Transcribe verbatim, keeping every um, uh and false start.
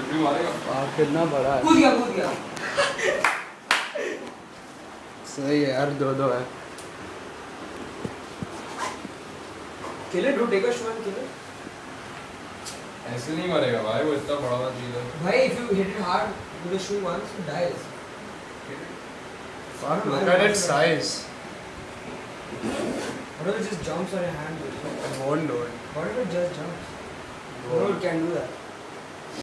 भी मारेगा। आ कितना बड़ा है। कूद गया कूद गया। सही है यार, दो दो है। Kill it, take a shot, kill it. ऐसे नहीं मरेगा भाई, वो इतना बड़ा चीज है भाई। If you hit it hard with the shoe once it dies. Fuck, look at its size. What if it just jumps on your hand? It won't do it. What if it just jumps? No, it can do that.